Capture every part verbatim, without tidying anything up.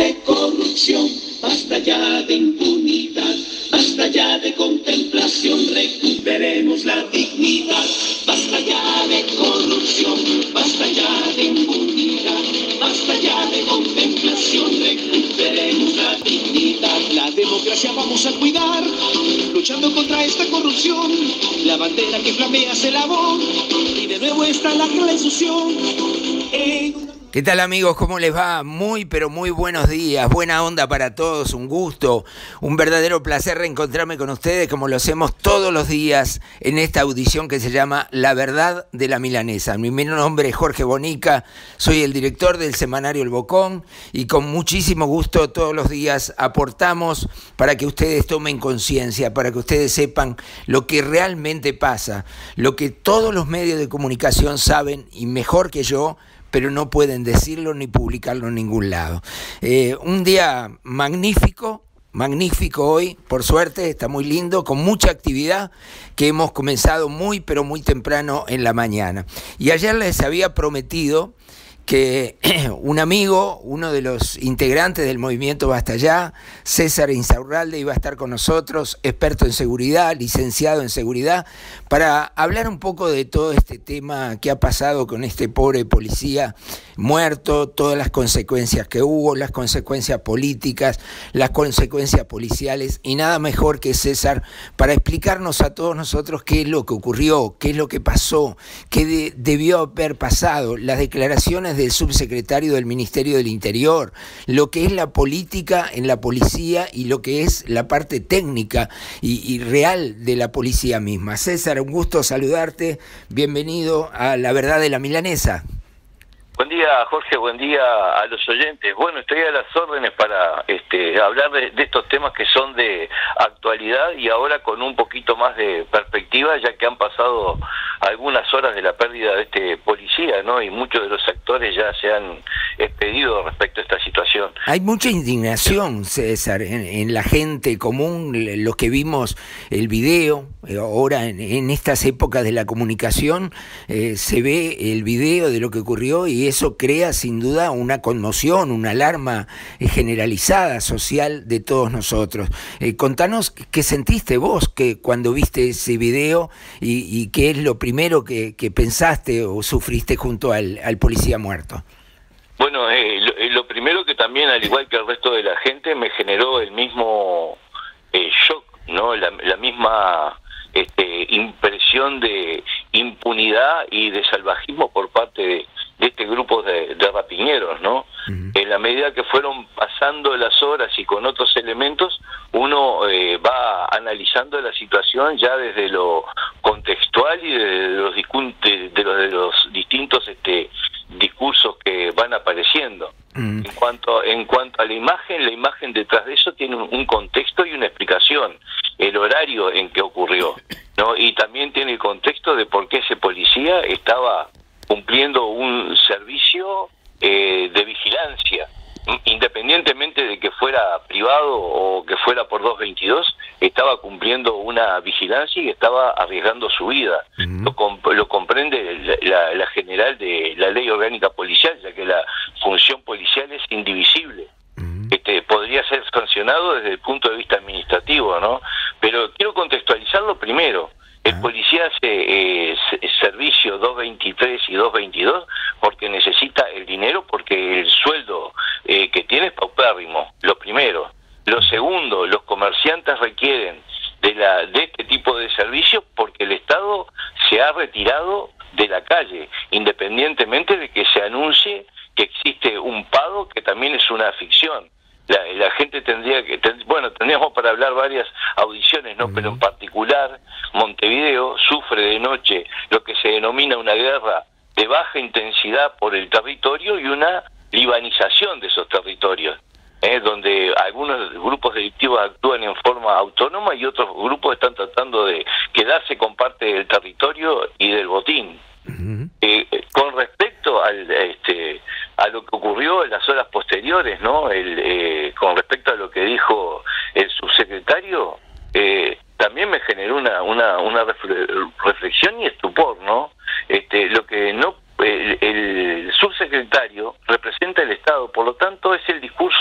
de corrupción, basta ya de impunidad, basta ya de contemplación, recuperemos la dignidad. Basta ya de corrupción, basta ya de impunidad, basta ya de contemplación, recuperemos la dignidad. La democracia vamos a cuidar, luchando contra esta corrupción. La bandera que flamea se lavó y de nuevo está la constitución. Eh... ¿Qué tal, amigos? ¿Cómo les va? Muy, pero muy buenos días. Buena onda para todos, un gusto, un verdadero placer reencontrarme con ustedes como lo hacemos todos los días en esta audición que se llama La Verdad de la Milanesa. Mi nombre es Jorge Bonica, soy el director del semanario El Bocón y con muchísimo gusto todos los días aportamos para que ustedes tomen conciencia, para que ustedes sepan lo que realmente pasa, lo que todos los medios de comunicación saben y mejor que yo, pero no pueden decirlo ni publicarlo en ningún lado. Eh, un día magnífico, magnífico hoy, por suerte, está muy lindo, con mucha actividad que hemos comenzado muy, pero muy temprano en la mañana. Y ayer les había prometido que un amigo, uno de los integrantes del movimiento Basta Ya, César Insaurralde, iba a estar con nosotros, experto en seguridad, licenciado en seguridad, para hablar un poco de todo este tema que ha pasado con este pobre policía muerto, todas las consecuencias que hubo, las consecuencias políticas, las consecuencias policiales, y nada mejor que César para explicarnos a todos nosotros qué es lo que ocurrió, qué es lo que pasó, qué de, debió haber pasado, las declaraciones del subsecretario del Ministerio del Interior, lo que es la política en la policía y lo que es la parte técnica y, y real de la policía misma. César, un gusto saludarte, bienvenido a La Verdad de la Milanesa. Buen día, Jorge, buen día a los oyentes. Bueno, estoy a las órdenes para este, hablar de, de estos temas que son de actualidad y ahora con un poquito más de perspectiva, ya que han pasado algunas horas de la pérdida de este policía, ¿no? Y muchos de los actores ya se han expedido respecto a esta situación. Hay mucha indignación, César, en, en la gente común, los que vimos el video, ahora en, en estas épocas de la comunicación, eh, se ve el video de lo que ocurrió y eso crea sin duda una conmoción, una alarma generalizada social de todos nosotros. Eh, contanos qué sentiste vos que cuando viste ese video y, y qué es lo primero que, que pensaste o sufriste junto al, al policía muerto. Bueno, eh, lo, lo primero que también, al igual que el resto de la gente, me generó el mismo eh, shock, ¿no? La, la misma este, impresión de impunidad y de salvajismo por parte de de este grupo de, de rapiñeros, ¿no? Uh-huh. En la medida que fueron pasando las horas y con otros elementos, uno eh, va analizando la situación ya desde lo contextual y de los, de, de los, de los distintos este, discursos que van apareciendo. Uh-huh. En cuanto, en cuanto a la imagen, la imagen detrás de eso tiene un, un contexto y una explicación, el horario en que ocurrió, ¿no? Y también tiene el contexto de por qué ese policía estaba cumpliendo un servicio eh, de vigilancia, independientemente de que fuera privado o que fuera por doscientos veintidós, estaba cumpliendo una vigilancia y estaba arriesgando su vida. Uh-huh. Lo, comp lo comprende la, la general de la Ley Orgánica Policial, ya que la función policial es indivisible. Uh-huh. Este, podría ser sancionado desde el punto de vista administrativo, ¿no? Pero quiero contextualizarlo primero. El policía hace eh, servicio doscientos veintitrés y doscientos veintidós porque necesita el dinero, porque el sueldo eh, que tiene es paupérrimo, lo primero. Lo segundo, los comerciantes requieren de, la, de este tipo de servicios porque el Estado se ha retirado de la calle, independientemente de que se anuncie que existe un pago, que también es una ficción. La, la gente tendría que, ten, bueno, tendríamos para hablar varias audiciones, ¿no? Uh-huh. Pero en particular, Montevideo sufre de noche lo que se denomina una guerra de baja intensidad por el territorio y una libanización de esos territorios, ¿eh? Donde algunos grupos delictivos actúan en forma autónoma y otros grupos están tratando de quedarse con parte del territorio y del botín. Uh-huh. Eh, con respecto al este a lo que ocurrió en las horas posteriores, ¿no? El, eh, con respecto a lo que dijo el subsecretario, eh, también me generó una una una reflexión y estupor, ¿no? Este, lo que no el, el subsecretario representa el Estado, por lo tanto es el discurso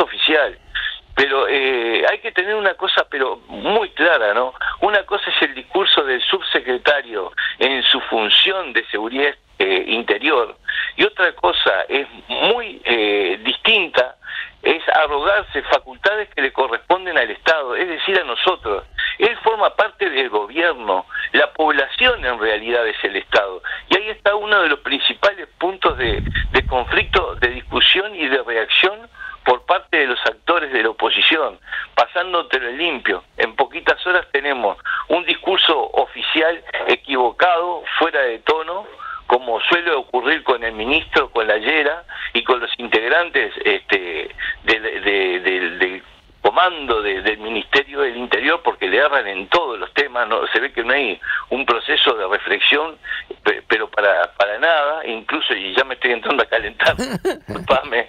oficial. Pero eh, hay que tener una cosa pero muy clara, ¿no? Una cosa es el discurso del subsecretario en su función de seguridad eh, interior, y otra cosa es muy eh, distinta, es arrogarse facultades que le corresponden al Estado, es decir, a nosotros. Él forma parte del gobierno, la población en realidad es el Estado, y ahí está uno de los principales puntos de, de conflicto, de discusión y de reacción por parte de los actores de la oposición, pasándotelo limpio. En poquitas horas tenemos un discurso oficial equivocado, fuera de tono, como suele ocurrir con el ministro, con la Llera y con los integrantes este, del de, de, de comando de, del Ministerio del Interior, porque le erran en todos los temas. No se ve que no hay un proceso de reflexión, pero para para nada, incluso, y ya me estoy entrando a calentar, disculpame.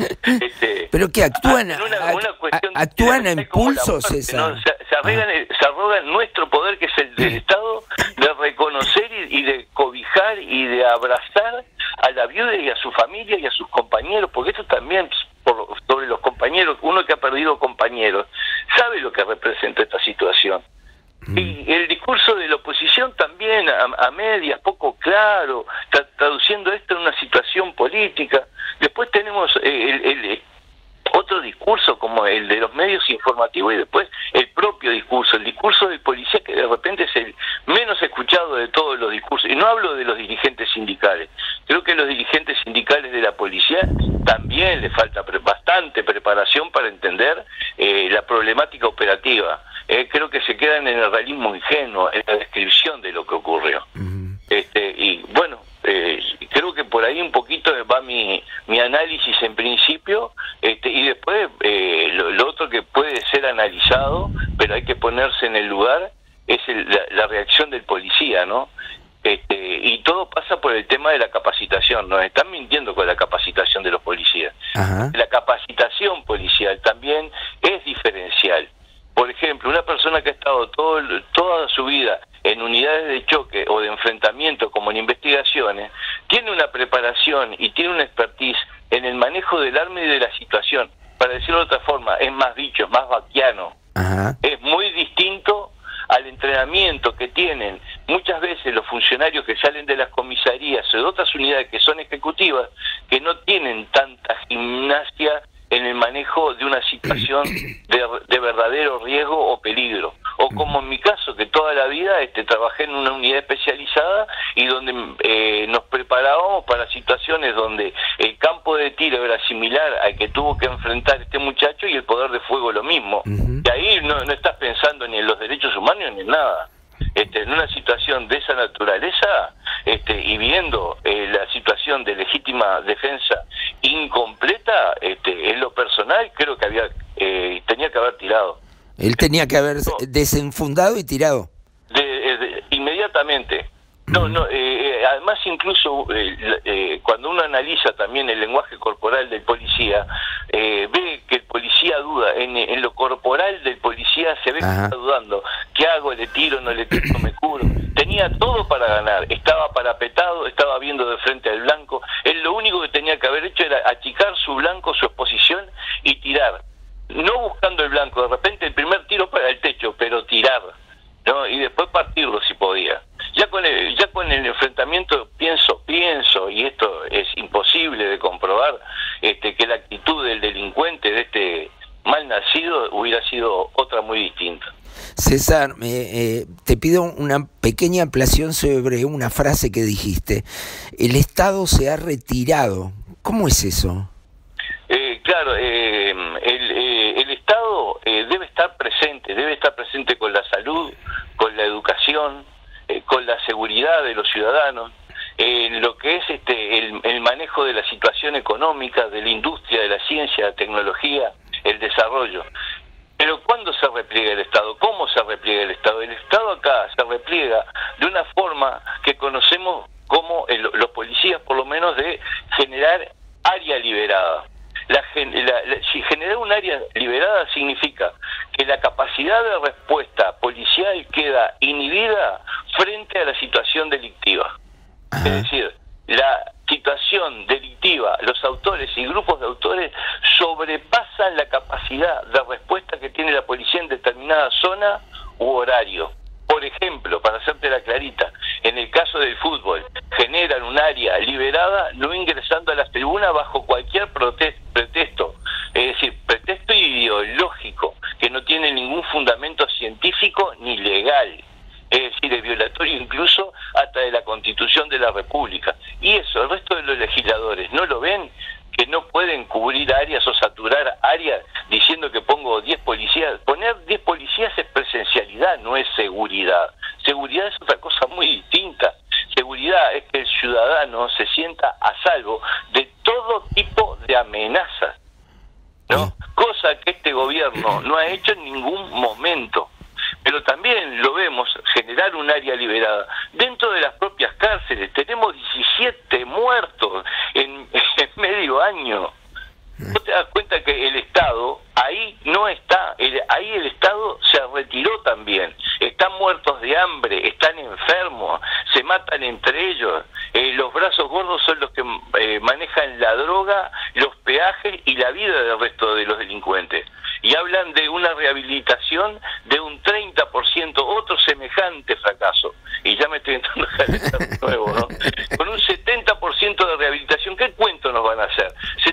Este, pero que actúan una, una cuestión actúan a impulsos, esa. ¿no? Se, se, arrogan, ah. se arrogan nuestro poder, que es el del Estado, de reconocer y, y de cobijar y de abrazar a la viuda y a su familia y a sus compañeros, porque esto también, por, sobre los compañeros, uno que ha perdido compañeros, sabe lo que representa esta situación. Mm. Y el discurso de la oposición también, a, a medias, poco claro, tra traduciendo esto en una situación política. Después tenemos eh, el, el otro discurso como el de los medios informativos, y después el propio discurso, el discurso del policía, que de repente es el menos escuchado de todos los discursos. Y no hablo de los dirigentes sindicales, creo que a los dirigentes sindicales de la policía también les falta pre bastante preparación para entender eh, la problemática operativa. Eh, creo que se quedan en el realismo ingenuo, en la descripción de lo que ocurrió. Uh-huh. este y bueno, eh, creo que por ahí un poquito va mi, mi análisis en principio, este, y después eh, lo, lo otro que puede ser analizado, pero hay que ponerse en el lugar, es el, la, la reacción del policía, ¿no? Este, y todo pasa por el tema de la capacitación. Nos están mintiendo con la capacitación de los policías. Ajá. La capacitación policial también es diferencial. Por ejemplo, una persona que ha estado todo, toda su vida en unidades de choque o de enfrentamiento, como en investigaciones, tiene una preparación y tiene una expertise en el manejo del arma y de la situación. Para decirlo de otra forma, es más bicho, es más vaquiano. Ajá. Es muy distinto al entrenamiento que tienen muchas veces los funcionarios que salen de las comisarías o de otras unidades que son ejecutivas, que no tienen tanta gimnasia en el manejo de una situación de, de verdadero riesgo o peligro. O como en mi caso, que toda la vida este, trabajé en una unidad especializada y donde eh, nos preparábamos para situaciones donde el campo de tiro era similar al que tuvo que enfrentar este muchacho, y el poder de fuego lo mismo. Uh-huh. Y ahí no, no estás pensando ni en los derechos humanos ni en nada. Este, en una situación de esa naturaleza, este, y viendo eh, la situación de legítima defensa incompleta, este, en lo personal creo que había eh, tenía que haber tirado. Él tenía que haber no, desenfundado y tirado. De, de, inmediatamente. No, no. Eh, además, incluso eh, eh, cuando uno analiza también el lenguaje corporal del policía, eh, ve que el policía duda. En, en lo corporal del policía se ve Ajá. que está dudando. ¿Qué hago? ¿Le tiro? ¿No le tiro? ¿Me cubro? Tenía todo para ganar. Estaba parapetado, estaba viendo de frente al blanco. Él lo único que tenía que haber hecho era achicar su blanco, su exposición, y tirar. No buscando el blanco. De repente el primer tiro para el techo, pero tirar, ¿no? Y después partirlo si podía. Ya con el, ya con el enfrentamiento pienso, pienso, y esto es imposible de comprobar, este, que la actitud del delincuente, de este mal nacido, hubiera sido otra muy distinta. César, eh, eh, te pido una pequeña ampliación sobre una frase que dijiste. El Estado se ha retirado. ¿Cómo es eso? Eh, claro, eh, el, eh, el Estado eh, debe estar presente, debe estar presente con la salud, con la educación, eh, con la seguridad de los ciudadanos, en eh, lo que es este el, el manejo de la situación económica, de la industria, de la ciencia, la tecnología, el desarrollo. Pero ¿cuándo se repliega el Estado? ¿Cómo se repliega el Estado? El Estado acá se repliega de una forma que conocemos como el, los policías, por lo menos, de generar área liberada. La, la, la, si generar un área liberada significa que la capacidad de respuesta policial queda inhibida frente a la situación delictiva. Ajá. Es decir, la situación delictiva, los autores y grupos de autores sobrepasan la capacidad de respuesta que tiene la policía en determinada zona u horario. Por ejemplo, para hacerte la clarita, en el caso del fútbol, generan un área liberada no ingresando a las tribunas bajo cualquier pretexto, es decir, pretexto ideológico, que no tiene ningún fundamento científico ni legal. Es decir, es violatorio incluso hasta de la Constitución de la República. Y eso, el resto de los legisladores no lo ven, que no pueden cubrir áreas o saturar áreas diciendo que pongo diez policías. Poner diez policías es presencialidad, no es seguridad. Seguridad es otra cosa muy distinta. Seguridad es que el ciudadano se sienta a salvo de todo tipo de amenazas, ¿no? Cosa que este gobierno no ha hecho en ningún momento. Pero también lo vemos generar un área liberada dentro de las propias cárceles. Tenemos diecisiete muertos en, en medio año. ¿No te das cuenta que el Estado ahí no está? El, ahí el Estado se retiró también. Están muertos de hambre, están enfermos, se matan entre ellos. Eh, los brazos gordos son los que eh, manejan la droga, los peajes y la vida del resto de los delincuentes. Y hablan de una rehabilitación de un treinta por ciento, otro semejante fracaso. Y ya me estoy entrando a calentar de nuevo, ¿no? Con un setenta por ciento de rehabilitación, ¿qué cuento nos van a hacer?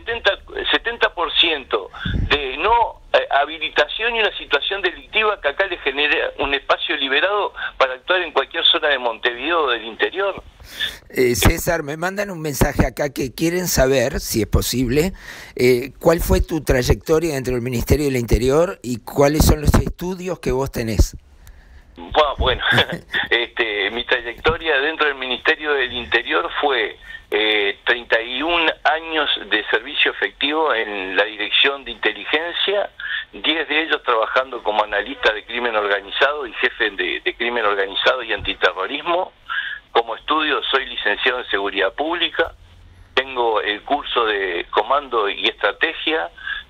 setenta por ciento de no eh, habilitación y una situación delictiva que acá le genera un espacio liberado para actuar en cualquier zona de Montevideo o del interior. Eh, César, me mandan un mensaje acá que quieren saber, si es posible, eh, cuál fue tu trayectoria dentro del Ministerio del Interior y cuáles son los estudios que vos tenés. Bueno, bueno este, mi trayectoria dentro del Ministerio del Interior fue eh, treinta y un años de servicio efectivo en la Dirección de Inteligencia, diez de ellos trabajando como analista de crimen organizado y jefe de, de crimen organizado y antiterrorismo. Como estudio soy licenciado en Seguridad Pública, tengo el curso de Comando y Estrategia,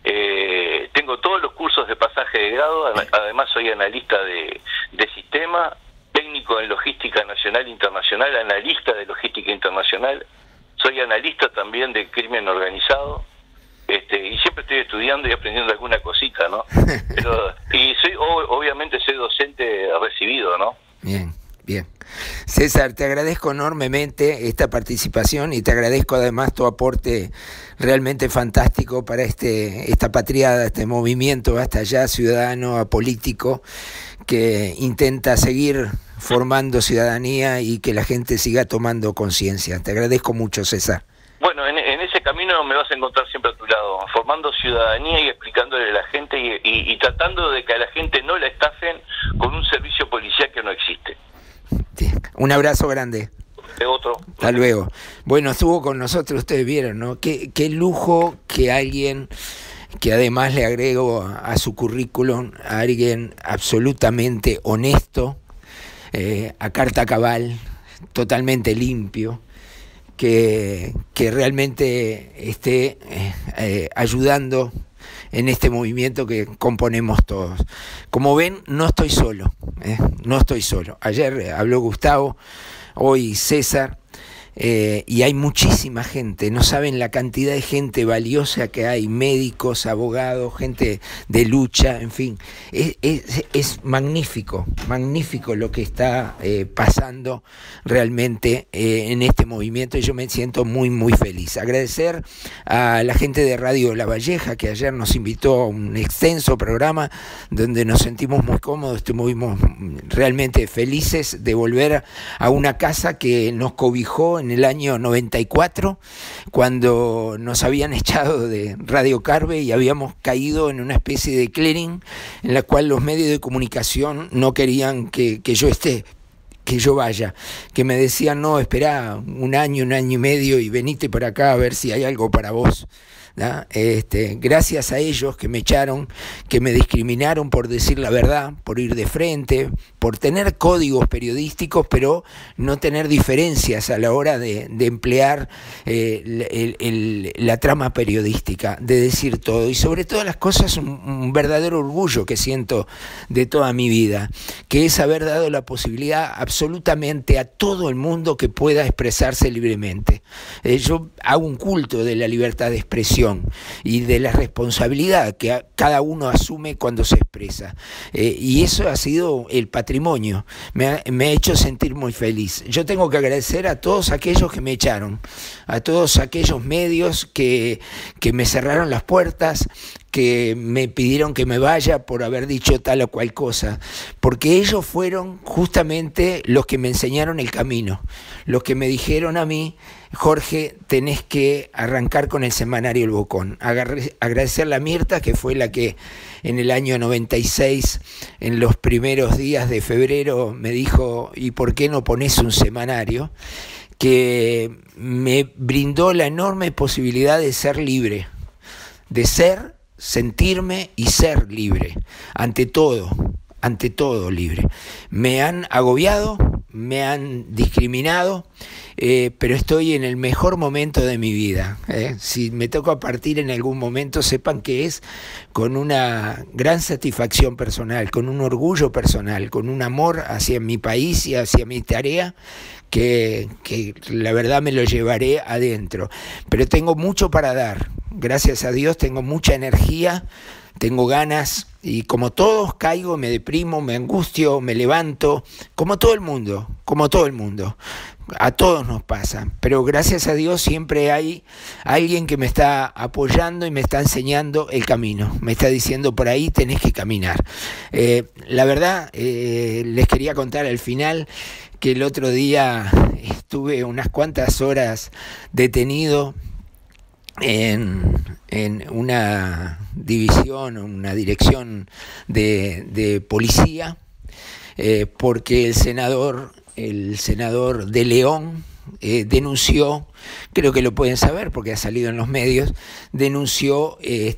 eh, tengo todos los cursos de pasaje de grado, además soy analista de, de sistema, técnico en Logística Nacional e Internacional, analista de Logística Internacional, soy analista también de crimen organizado, este, y siempre estoy estudiando y aprendiendo alguna cosita, ¿no? Pero, y soy, obviamente soy docente recibido, ¿no? Bien. Bien. César, te agradezco enormemente esta participación y te agradezco además tu aporte realmente fantástico para este esta patriada, este movimiento hasta allá ciudadano, apolítico, que intenta seguir formando ciudadanía y que la gente siga tomando conciencia. Te agradezco mucho, César. Bueno, en, en ese camino me vas a encontrar siempre a tu lado, formando ciudadanía y explicándole a la gente y, y, y tratando de que a la gente no la estafen con un servicio policial que no existe. Un abrazo grande. De otro. Hasta luego. Bueno, estuvo con nosotros, ustedes vieron, ¿no? Qué, qué lujo que alguien, que además le agrego a, a su currículum, a alguien absolutamente honesto, eh, a carta cabal, totalmente limpio, que, que realmente esté eh, eh, ayudando en este movimiento que componemos todos. Como ven, no estoy solo, ¿eh? no estoy solo. Ayer habló Gustavo, hoy César, eh, y hay muchísima gente, no saben la cantidad de gente valiosa que hay, médicos, abogados, gente de lucha, en fin. Es, es, es magnífico, magnífico lo que está eh, pasando realmente eh, en este movimiento y yo me siento muy, muy feliz. Agradecer a la gente de Radio La Valleja que ayer nos invitó a un extenso programa donde nos sentimos muy cómodos, estuvimos realmente felices de volver a una casa que nos cobijó en el año noventa y cuatro, cuando nos habían echado de Radio Carve y habíamos caído en una especie de clearing en la cual los medios de comunicación no querían que, que yo esté, que yo vaya, que me decían, no, esperá un año, un año y medio y venite por acá a ver si hay algo para vos. ¿no? Este, gracias a ellos que me echaron, que me discriminaron por decir la verdad, por ir de frente, por tener códigos periodísticos, pero no tener diferencias a la hora de, de emplear eh, el, el, la trama periodística, de decir todo. Y sobre todas las cosas, un, un verdadero orgullo que siento de toda mi vida, que es haber dado la posibilidad absolutamente a todo el mundo que pueda expresarse libremente. Eh, yo hago un culto de la libertad de expresión y de la responsabilidad que cada uno asume cuando se expresa. Eh, y eso ha sido el patrimonio. Me ha, me ha hecho sentir muy feliz. Yo tengo que agradecer a todos aquellos que me echaron, a todos aquellos medios que, que me cerraron las puertas, que me pidieron que me vaya por haber dicho tal o cual cosa, porque ellos fueron justamente los que me enseñaron el camino, los que me dijeron a mí: Jorge, tenés que arrancar con el semanario El Bocón. Agarré, agradecerle a Mirta, que fue la que en el año noventa y seis, en los primeros días de febrero, me dijo: ¿y por qué no ponés un semanario? Que me brindó la enorme posibilidad de ser libre, de ser, sentirme y ser libre, ante todo, ante todo libre. Me han agobiado, me han discriminado, eh, pero estoy en el mejor momento de mi vida. ¿eh? Si me toca partir en algún momento, sepan que es con una gran satisfacción personal, con un orgullo personal, con un amor hacia mi país y hacia mi tarea, que, que la verdad me lo llevaré adentro. Pero tengo mucho para dar, gracias a Dios tengo mucha energía, tengo ganas, y como todos caigo, me deprimo, me angustio, me levanto, como todo el mundo, como todo el mundo. A todos nos pasa, pero gracias a Dios siempre hay alguien que me está apoyando y me está enseñando el camino, me está diciendo: por ahí tenés que caminar. Eh, la verdad, eh, les quería contar al final que el otro día estuve unas cuantas horas detenido en, en una división, una dirección de, de policía, eh, porque el senador, el senador de León eh, denunció, creo que lo pueden saber porque ha salido en los medios, denunció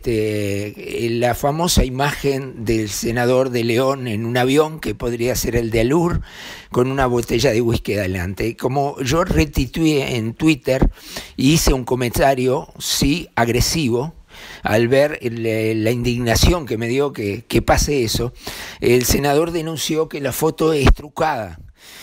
este, la famosa imagen del senador de León en un avión, que podría ser el de Alur, con una botella de whisky adelante. Como yo retuiteé en Twitter y hice un comentario, sí, agresivo, al ver el, la indignación que me dio que, que pase eso, el senador denunció que la foto es trucada.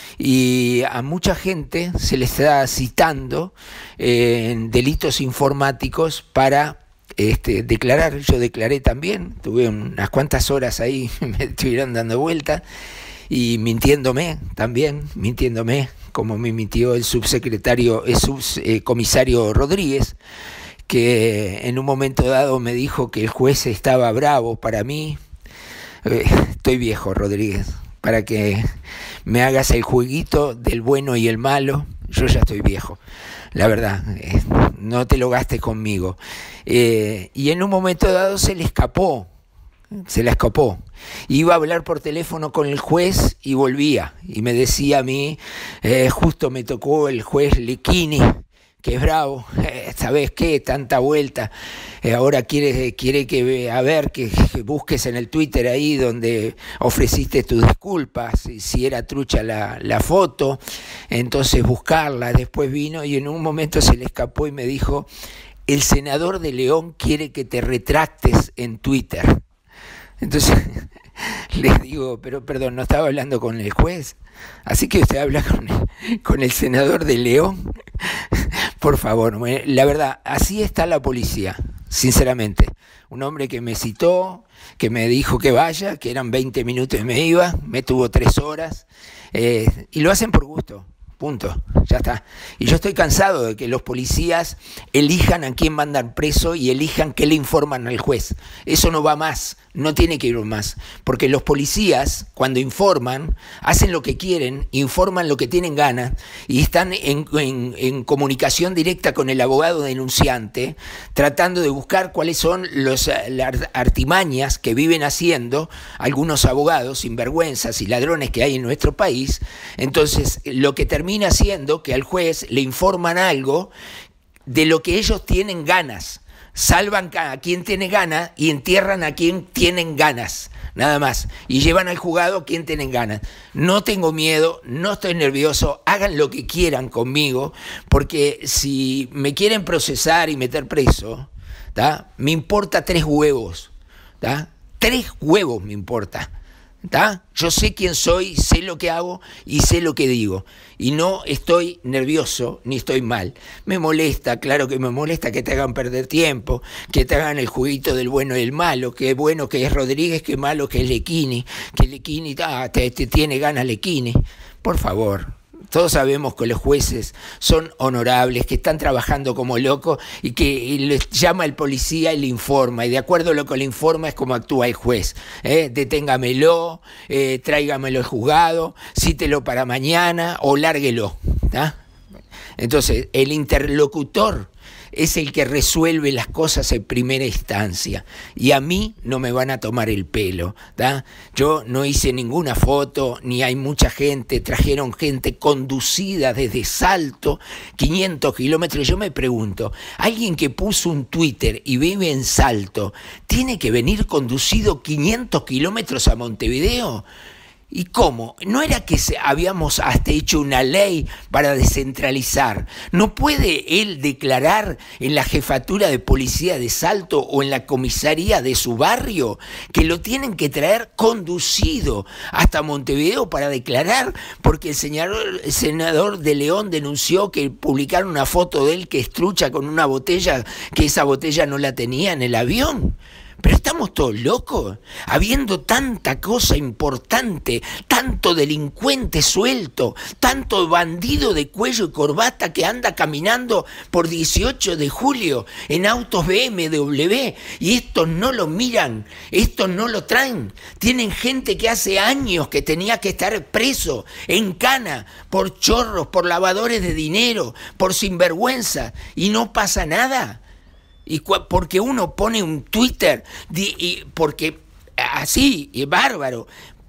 Y a mucha gente se le está citando eh, en delitos informáticos para este, declarar. Yo declaré también, tuve unas cuantas horas ahí, me estuvieron dando vuelta y mintiéndome también, mintiéndome, como me mintió el subsecretario, el subcomisario Rodríguez, que en un momento dado me dijo que el juez estaba bravo para mí. Eh, estoy viejo, Rodríguez, para que me hagas el jueguito del bueno y el malo. Yo ya estoy viejo, la verdad, eh, no te lo gastes conmigo. Eh, y en un momento dado se le escapó, se le escapó. Iba a hablar por teléfono con el juez y volvía, y me decía a mí, eh, justo me tocó el juez Lequini, que es bravo, eh, ¿sabes qué? Tanta vuelta, eh, ahora quiere, quiere que, a ver, que, que busques en el Twitter ahí donde ofreciste tus disculpas, si, si era trucha la, la foto, entonces buscarla. Después vino y en un momento se le escapó y me dijo: el senador de León quiere que te retractes en Twitter. Entonces les digo, pero perdón, ¿no estaba hablando con el juez? Así que usted habla con el, con el senador de León. Por favor, la verdad, así está la policía, sinceramente. Un hombre que me citó, que me dijo que vaya, que eran veinte minutos y me iba, me tuvo tres horas, eh, y lo hacen por gusto. Punto, ya está. Y yo estoy cansado de que los policías elijan a quién mandan preso y elijan qué le informan al juez. Eso no va más, no tiene que ir más. Porque los policías, cuando informan, hacen lo que quieren, informan lo que tienen ganas y están en, en, en comunicación directa con el abogado denunciante, tratando de buscar cuáles son los, las artimañas que viven haciendo algunos abogados sinvergüenzas y ladrones que hay en nuestro país. Entonces, lo que termina haciendo que al juez le informan algo de lo que ellos tienen ganas, salvan a quien tiene ganas y entierran a quien tienen ganas, nada más. Y llevan al juzgado a quien tienen ganas. No tengo miedo, no estoy nervioso, hagan lo que quieran conmigo, porque si me quieren procesar y meter preso, ¿tá?, me importa tres huevos, ¿tá? Tres huevos me importa. ¿Tá? Yo sé quién soy, sé lo que hago y sé lo que digo. Y no estoy nervioso ni estoy mal. Me molesta, claro que me molesta que te hagan perder tiempo, que te hagan el jueguito del bueno y el malo, que bueno que es Rodríguez, que malo que es Lequini, que Lequini ah, te, te tiene ganas Lequini. Por favor. Todos sabemos que los jueces son honorables, que están trabajando como locos y que y les llama el policía y le informa. Y de acuerdo a lo que le informa es como actúa el juez. ¿eh? Deténgamelo, eh, tráigamelo al juzgado, cítelo para mañana o lárguelo. ¿tá? Entonces, el interlocutor es el que resuelve las cosas en primera instancia. Y a mí no me van a tomar el pelo. ¿tá? Yo no hice ninguna foto, ni hay mucha gente. Trajeron gente conducida desde Salto, quinientos kilómetros. Yo me pregunto, alguien que puso un Twitter y vive en Salto, ¿tiene que venir conducido quinientos kilómetros a Montevideo? ¿Y cómo? ¿No era que se, habíamos hasta hecho una ley para descentralizar? ¿No puede él declarar en la jefatura de policía de Salto o en la comisaría de su barrio que lo tienen que traer conducido hasta Montevideo para declarar? Porque el senador, el senador de León denunció que publicaron una foto de él que estrucha con una botella, que esa botella no la tenía en el avión. Pero estamos todos locos, habiendo tanta cosa importante, tanto delincuente suelto, tanto bandido de cuello y corbata que anda caminando por dieciocho de julio en autos B M W, y estos no lo miran, estos no lo traen. Tienen gente que hace años que tenía que estar preso, en cana, por chorros, por lavadores de dinero, por sinvergüenza, y no pasa nada. Y porque uno pone un Twitter, y porque así, es bárbaro,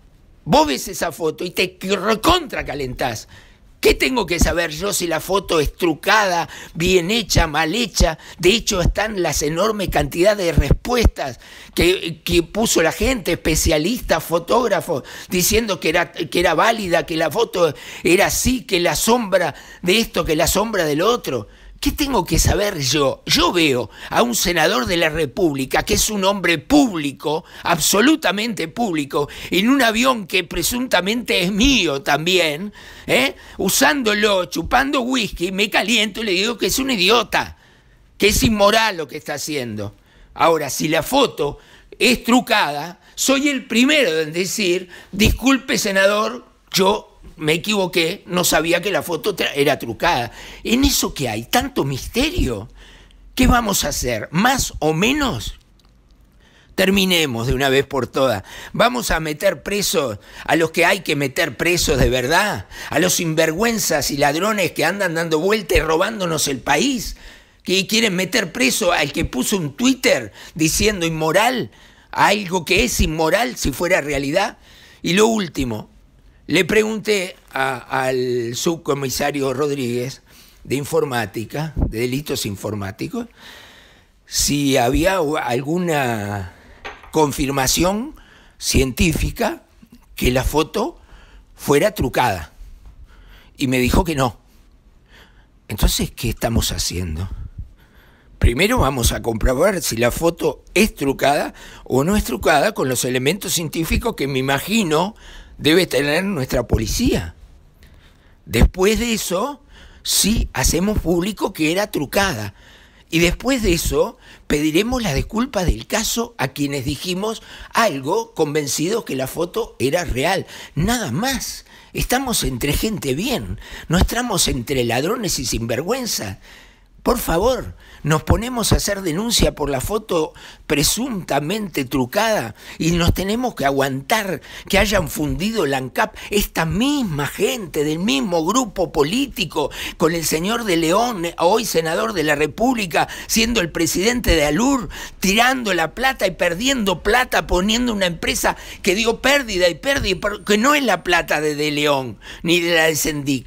vos ves esa foto y te recontra calentás. ¿Qué tengo que saber yo si la foto es trucada, bien hecha, mal hecha? De hecho, están las enormes cantidades de respuestas que, que puso la gente, especialistas, fotógrafos, diciendo que era, que era válida, que la foto era así, que la sombra de esto, que la sombra del otro. ¿Qué tengo que saber yo? Yo veo a un senador de la República, que es un hombre público, absolutamente público, en un avión que presuntamente es mío también, ¿eh? usándolo, chupando whisky, me caliento y le digo que es un idiota, que es inmoral lo que está haciendo. Ahora, si la foto es trucada, soy el primero en decir, disculpe senador, yo me equivoqué, no sabía que la foto era trucada. ¿En eso qué hay? ¿Tanto misterio? ¿Qué vamos a hacer? ¿Más o menos? Terminemos de una vez por todas. ¿Vamos a meter presos a los que hay que meter presos de verdad? ¿A los sinvergüenzas y ladrones que andan dando vueltas y robándonos el país? ¿Que quieren meter preso al que puso un Twitter diciendo inmoral? ¿A algo que es inmoral si fuera realidad? Y lo último, le pregunté a, al subcomisario Rodríguez de informática, de delitos informáticos, si había alguna confirmación científica que la foto fuera trucada. Y me dijo que no. Entonces, ¿qué estamos haciendo? Primero vamos a comprobar si la foto es trucada o no es trucada con los elementos científicos que me imagino debe tener nuestra policía. Después de eso, sí, hacemos público que era trucada. Y después de eso, pediremos las disculpas del caso a quienes dijimos algo convencidos que la foto era real. Nada más. Estamos entre gente bien. No estamos entre ladrones y sinvergüenza. Por favor, nos ponemos a hacer denuncia por la foto presuntamente trucada y nos tenemos que aguantar que hayan fundido la ANCAP, esta misma gente del mismo grupo político, con el señor de León, hoy senador de la República, siendo el presidente de ALUR, tirando la plata y perdiendo plata, poniendo una empresa que dio pérdida y pérdida, porque no es la plata de De León ni de la de Sendic.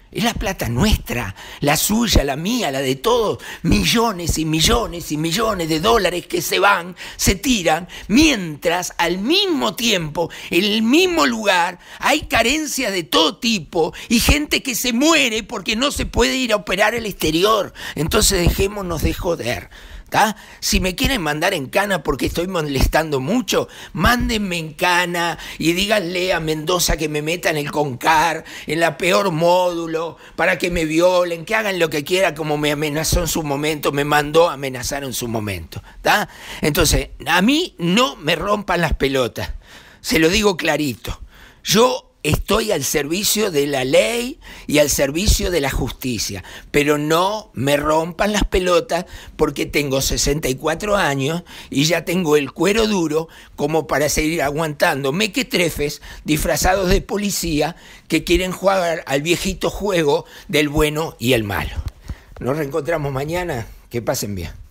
Es la plata nuestra, la suya, la mía, la de todos, millones y millones y millones de dólares que se van, se tiran, mientras al mismo tiempo, en el mismo lugar, hay carencias de todo tipo y gente que se muere porque no se puede ir a operar al exterior. Entonces dejémonos de joder. ¿Tá? Si me quieren mandar en cana porque estoy molestando mucho, mándenme en cana y díganle a Mendoza que me meta en el CONCAR, en la peor módulo, para que me violen, que hagan lo que quiera, como me amenazó en su momento, me mandó a amenazar en su momento. ¿Tá? Entonces, a mí no me rompan las pelotas, se lo digo clarito. Yo estoy al servicio de la ley y al servicio de la justicia, pero no me rompan las pelotas porque tengo sesenta y cuatro años y ya tengo el cuero duro como para seguir aguantando mequetrefes disfrazados de policía que quieren jugar al viejito juego del bueno y el malo. Nos reencontramos mañana, que pasen bien.